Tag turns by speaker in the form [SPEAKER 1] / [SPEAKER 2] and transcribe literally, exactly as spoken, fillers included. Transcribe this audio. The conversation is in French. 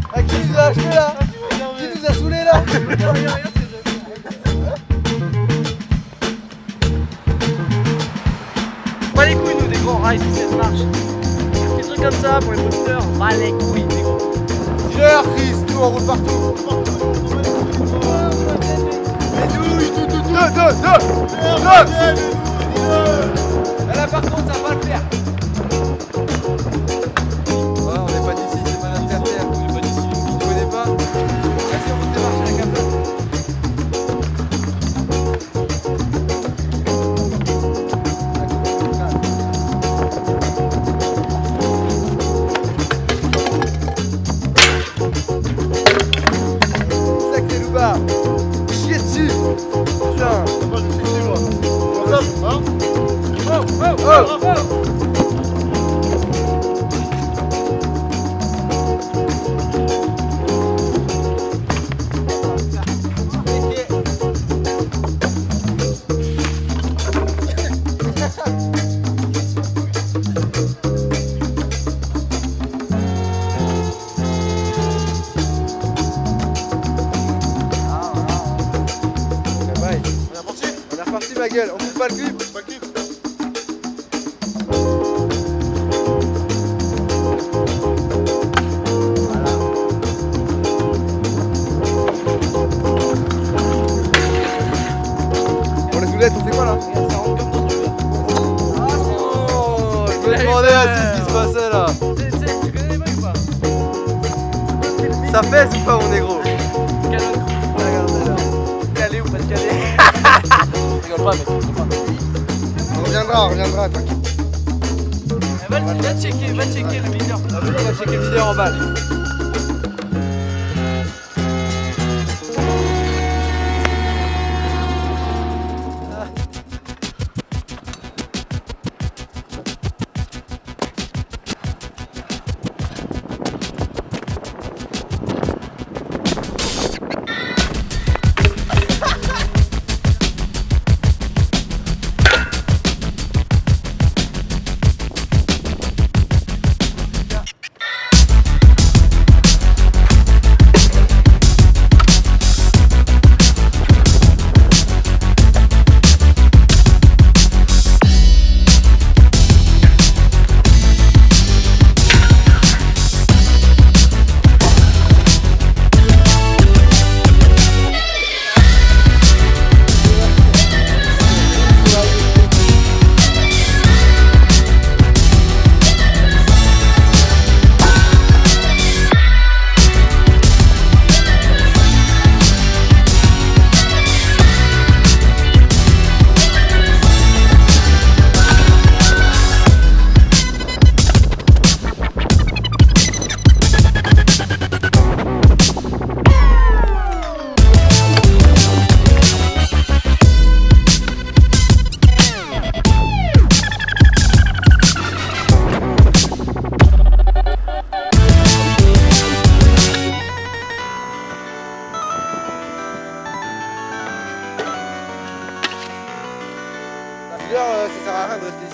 [SPEAKER 1] Ah, qui nous a acheté là? Qui nous a saoulé là?
[SPEAKER 2] Pas les couilles nous des grands rails si ça marche. Des trucs comme ça pour les producteurs, pas les couilles des gros.
[SPEAKER 1] Gère Chris, nous on roule partout. Et douille, tout, tout, tout. Deux, deux, deux. Deux. Là par contre ça va le faire. Ouais, on n'est pas d'ici, c'est pas notre terre. On n'est pas d'ici. Tu connais pas? Vas-y, on va démarcher la cape. Sacré loupard. Chier dessus. Putain. Hein? Oh, oh, oh, oh. On est reparti ma gueule, on coupe pas le clip. Pas le clip. Voilà. Bon les soulettes, on fait quoi là?
[SPEAKER 2] Ça rentre comme dans du beurre.
[SPEAKER 1] Ah c'est bon. Je me demandais aussi ce qui se passait là.
[SPEAKER 2] Tu connais les mecs ou pas?
[SPEAKER 1] Ça pèse ou pas mon négro?
[SPEAKER 2] Calotte.
[SPEAKER 1] Regardez là.
[SPEAKER 2] Calé ou pas de calé? Rigole pas mec, rigole pas.
[SPEAKER 1] On reviendra, on reviendra, t'inquiète.
[SPEAKER 2] Va, va checker, va checker le videur.
[SPEAKER 1] On va checker le vidéo en bas. Ça sert à rien de rester